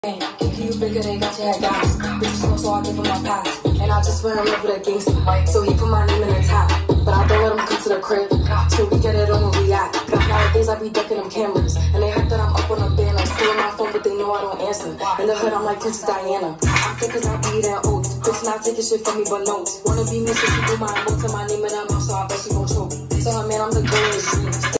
Think you bigger, they got your head gas. Bitches know, so I give him my pass. And I just went in love with a gangster, so he put my name in the top. But I don't let him come to the crib, till we get it on and react. Nowadays I be ducking them cameras, and they heard that I'm up on a band. I'm stealing my phone, but they know I don't answer. In the hood, I'm like Princess Diana. I'm thick as I be eating oats. Bitch not taking shit from me, but notes. Wanna be me, so she do my emotes and my name in her mouth, so I bet she gon' choke. Tell her, man, I'm the girl in the dreams.